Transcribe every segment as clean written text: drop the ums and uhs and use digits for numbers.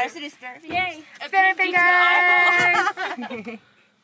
varsity skirt. Yay! Spinner fingers!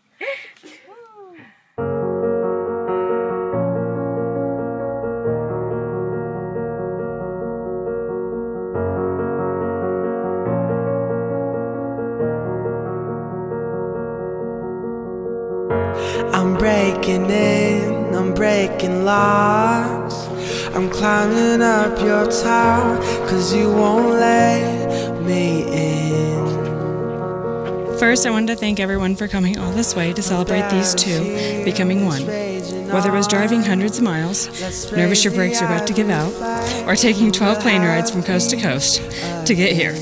I'm breaking in, I'm breaking locks. I'm climbing up your tower, 'cause you won't let me in. First, I wanted to thank everyone for coming all this way to celebrate these two becoming one. Whether it was driving hundreds of miles, nervous your brakes are about to give out, or taking 12 plane rides from coast to coast to get here.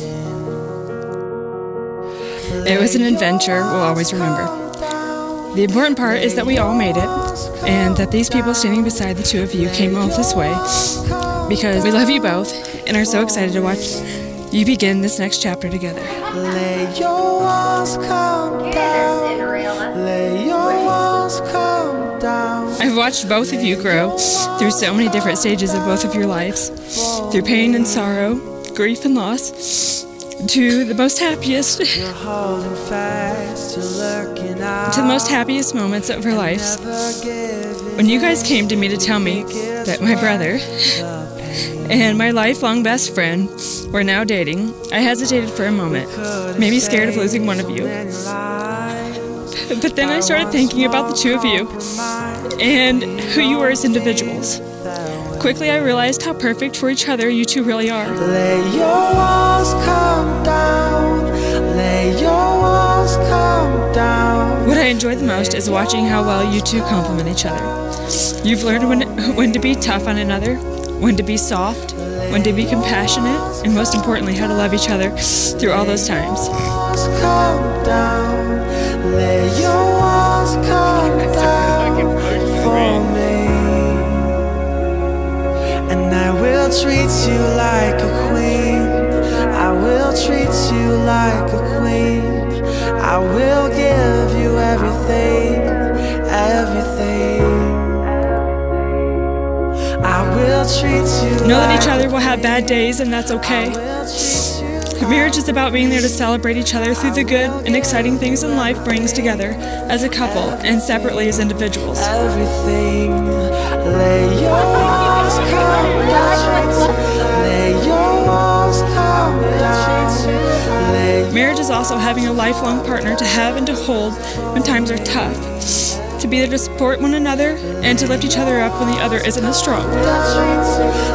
It was an adventure we'll always remember. The important part is that we all made it, and that these people standing beside the two of you came all this way because we love you both and are so excited to watch you begin this next chapter together. Let your walls come down. Let your walls come down. I've watched both of you grow through so many different stages of both of your lives, through pain and sorrow, grief and loss, to the most happiest, moments of our lives. When you guys came to me to tell me that my brother and my lifelong best friend were now dating, I hesitated for a moment, maybe scared of losing one of you. But then I started thinking about the two of you and who you were as individuals. Quickly I realized how perfect for each other you two really are. Let your walls come down. Let your walls come down. What I enjoy the most is watching how well you two complement each other. You've learned when to be tough on another, when to be soft, when to be compassionate, and most importantly, how to love each other through all those times. Come down. Let your walls come down for me. And I will treat you like a queen. I will treat you like a queen. I will give you everything, everything. I will treat you. Know that each other will have bad days, and that's okay. Marriage is about being there to celebrate each other through the good and exciting things in life brings together as a couple and separately as individuals. Everything. Let your walls come down. Let your walls come down. Marriage is also having a lifelong partner to have and to hold when times are tough, to be there to support one another and to lift each other up when the other isn't as strong.